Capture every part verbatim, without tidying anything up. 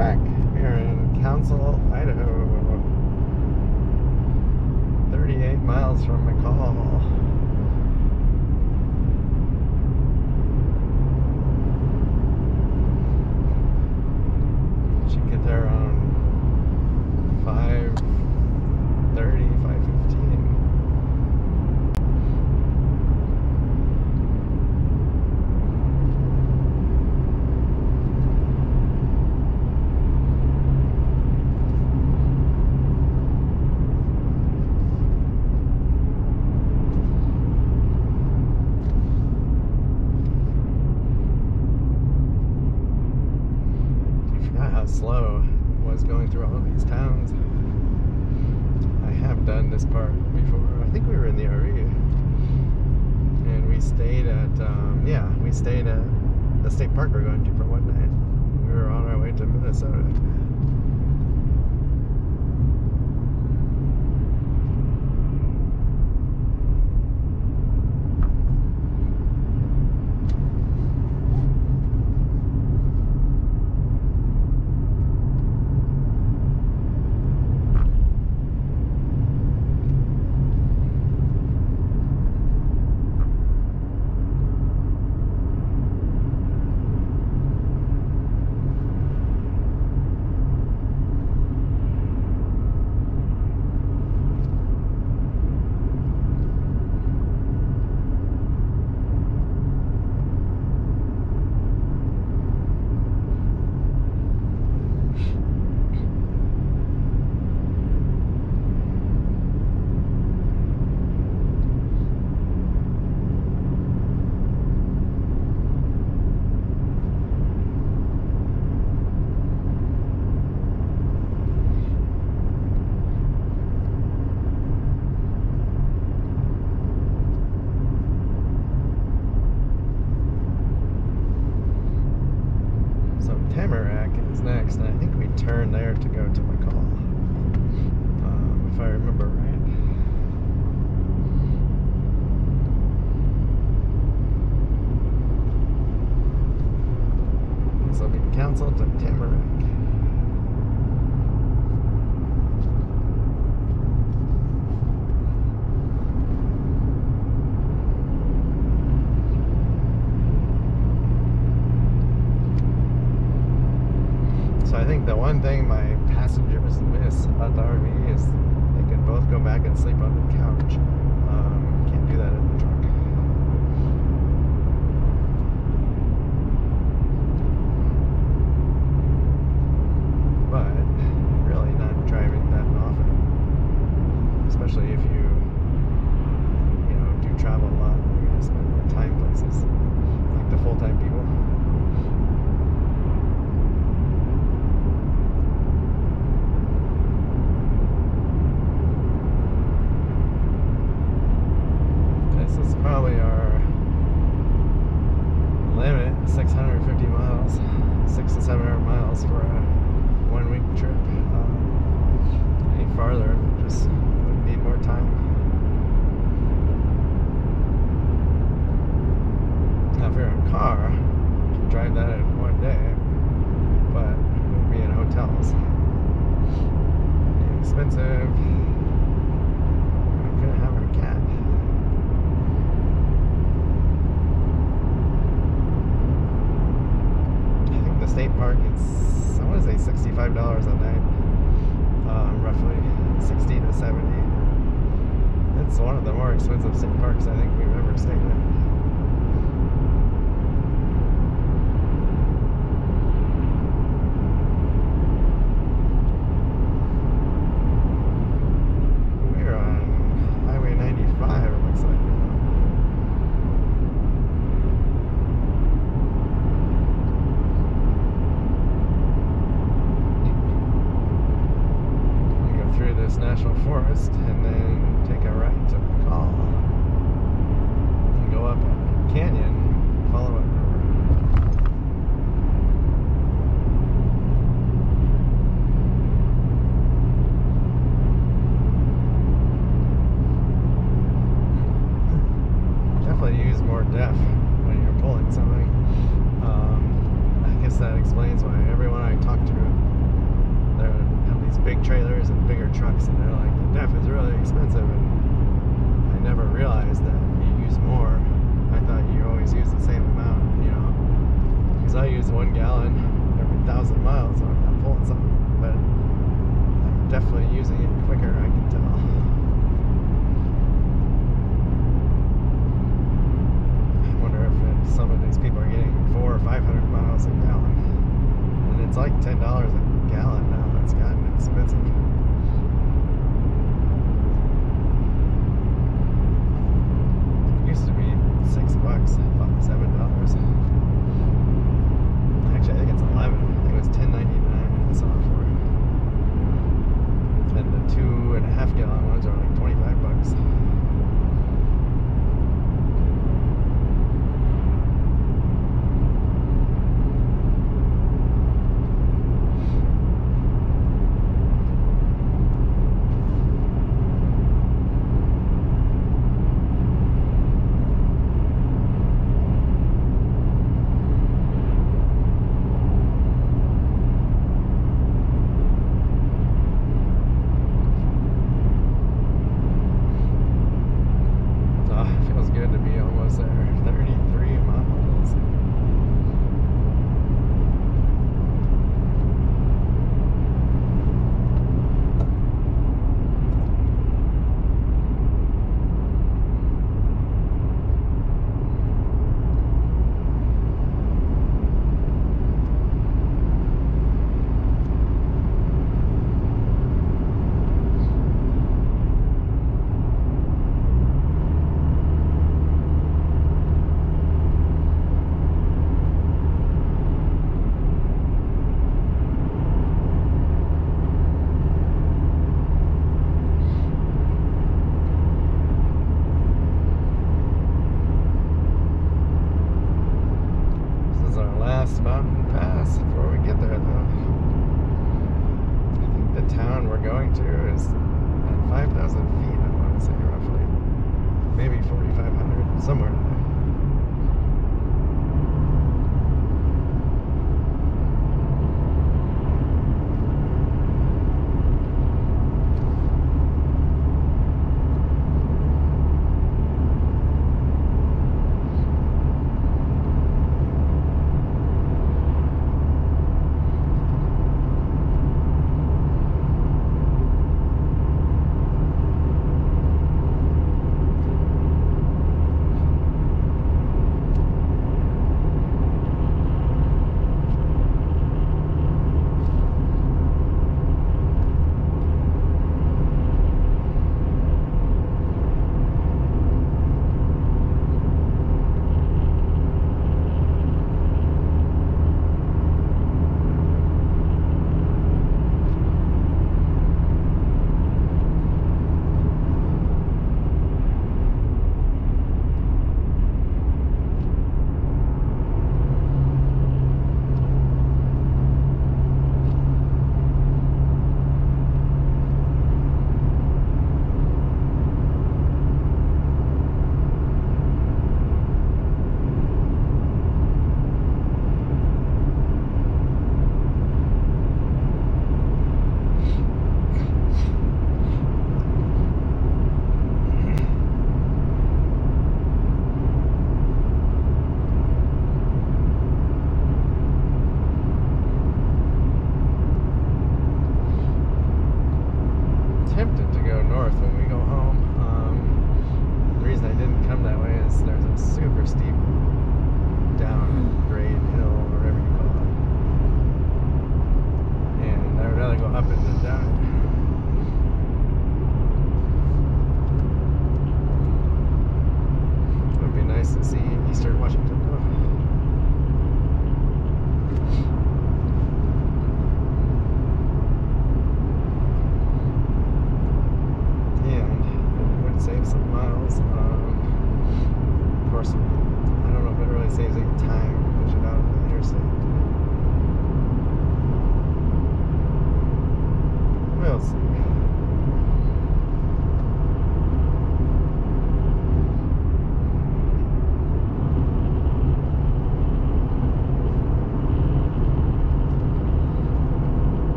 back. We are in Council, Idaho. thirty-eight miles from McCall. Should get there around five thirty, five fifteen. How slow it was going through all of these towns. I have done this part before. I think we were in the R V and we stayed at um, yeah we stayed at the state park we're going to for one night. We were on our way to Minnesota. Next, and I think we turn there to go to McCall, um, if I remember right. This will be Council to Tamarack. So I think the one thing my passengers miss about the R V is they can both go back and sleep on the couch. Um, can't do that in the truck. But really not driving that often, especially if you, you know, do travel a lot. You're gonna spend more time places, like the full-time people. Probably our limit, six hundred fifty miles, six to seven hundred miles for a one-week trip. Um, any farther, we just would need more time. Now, if you're in a car, you can drive that in one day, but it would be in hotels. It'd be expensive. We couldn't have our cat. The state park, it's, I want to say sixty-five dollars a night, um, roughly sixty to seventy. It's one of the more expensive state parks I think we've ever stayed in. We're on Highway ninety-five, it looks like now. Through this national forest and then take a right to McCall and go up trucks and they're like, the D E F is really expensive, and I never realized that you use more. I thought you always use the same amount, you know, because I use one gallon every thousand miles when I'm pulling something, but I'm definitely using it quicker, I can tell. I wonder if it, some of these people are getting four or five hundred miles a gallon, and it's like ten dollars a gallon now. It's gotten expensive. It used to be six bucks, seven dollars. Actually, I think it's eleven. I think it was ten ninety nine. I saw it for. And the two and a half gallon ones are like twenty five bucks. Mountain pass before we get there, though. I think the town we're going to is at five thousand feet, I want to say, roughly. Maybe forty-five hundred, somewhere in there.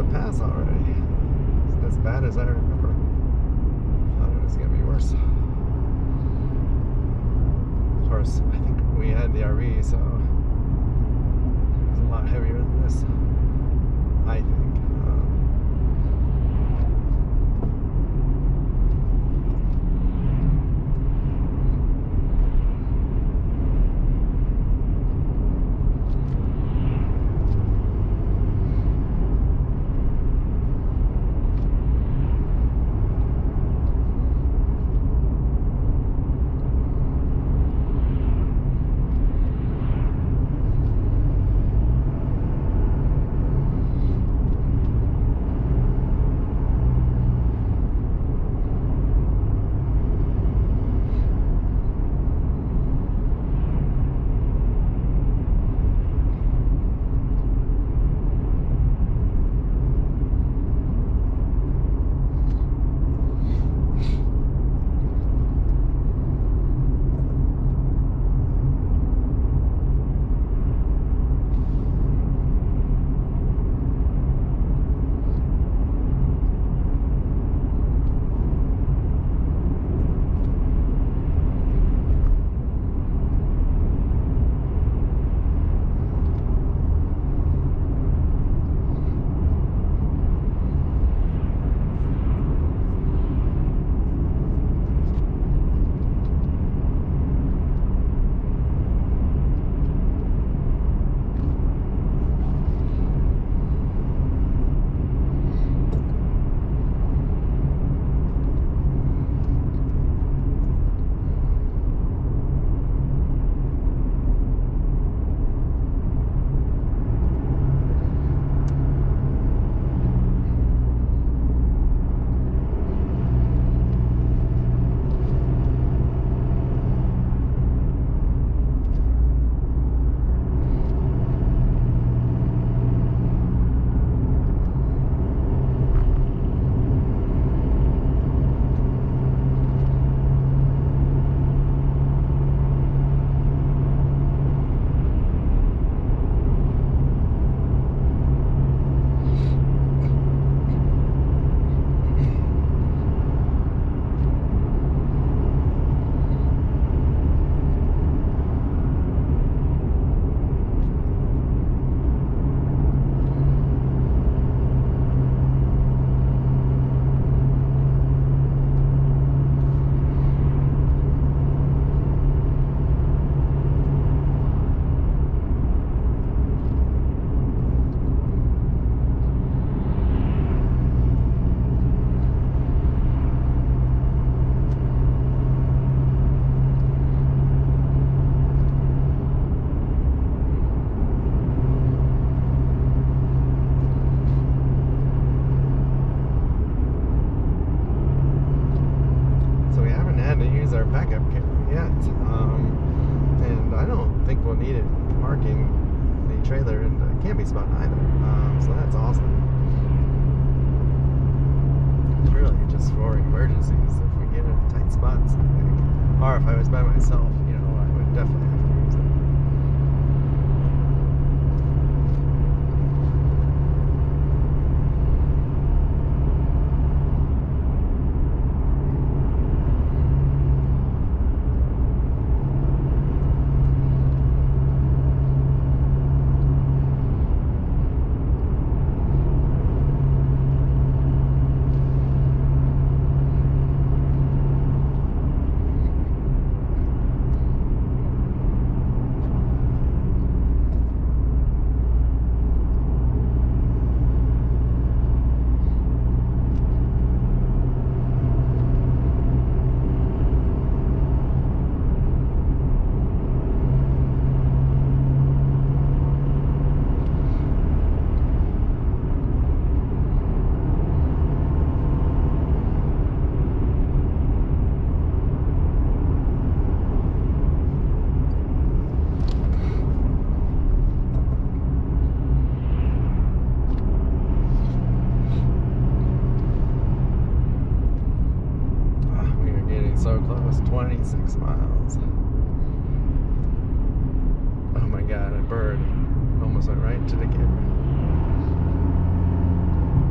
pass already. It's as bad as I remember. Thought it was gonna be worse. Of course, I think we had the R V, so it was a lot heavier than this, I think. Um, trailer in the camping spot either. Um, so that's awesome. It's really just for emergencies if we get in tight spots, I think. Or if I was by myself, you know, I would definitely have to use it. twenty-six miles. Oh my god, a bird almost went right into the camera.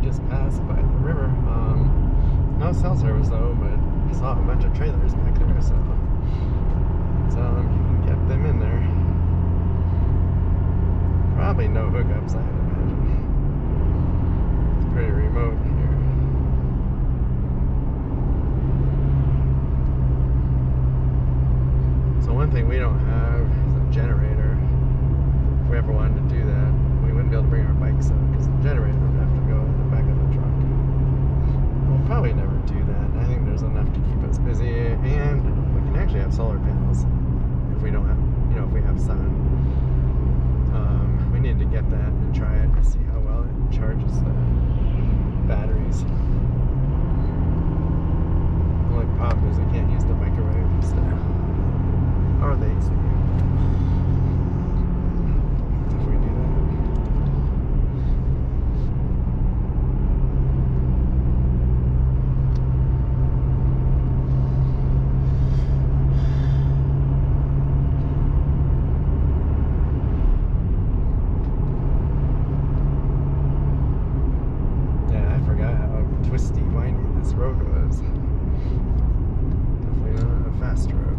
just passed by the river. Um, no cell service though, but I saw a bunch of trailers back there, so so um, you can get them in there. Probably no hookups, I'd imagine. It's pretty remote here. So one thing we don't have is a generator. If we ever wanted to do that, we wouldn't be able to bring our bikes out because the generator would have to go in the back of the truck. We'll probably never do that. I think there's enough to keep us busy, and we can actually have solar panels if we don't have, you know, if we have sun. Um, we need to get that and try it to see how well it charges the batteries. The only problem is I can't use the microwave still, or the A C. If we do that. Yeah, I forgot how twisty, windy this road was. Definitely not a fast road.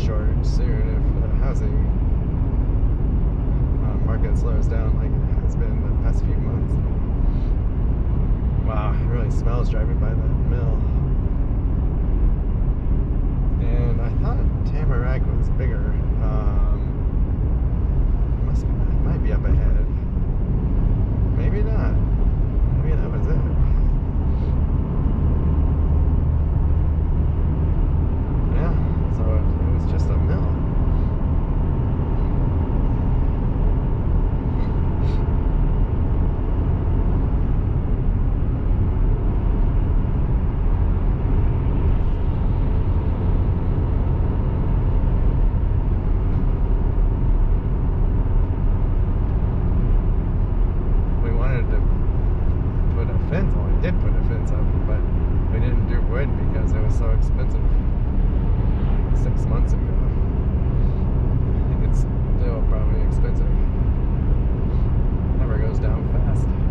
shortage soon if the housing uh, market slows down like it has been the past few months. Wow, it really smells driving by that mill. And I thought Tamarack was bigger. Um, must be, it might be up ahead. Maybe not. Maybe that was it. Yeah, so it, it was just a mill. Did put a fence up, but we didn't do wood because it was so expensive six months ago. I think it's still probably expensive. Never goes down fast.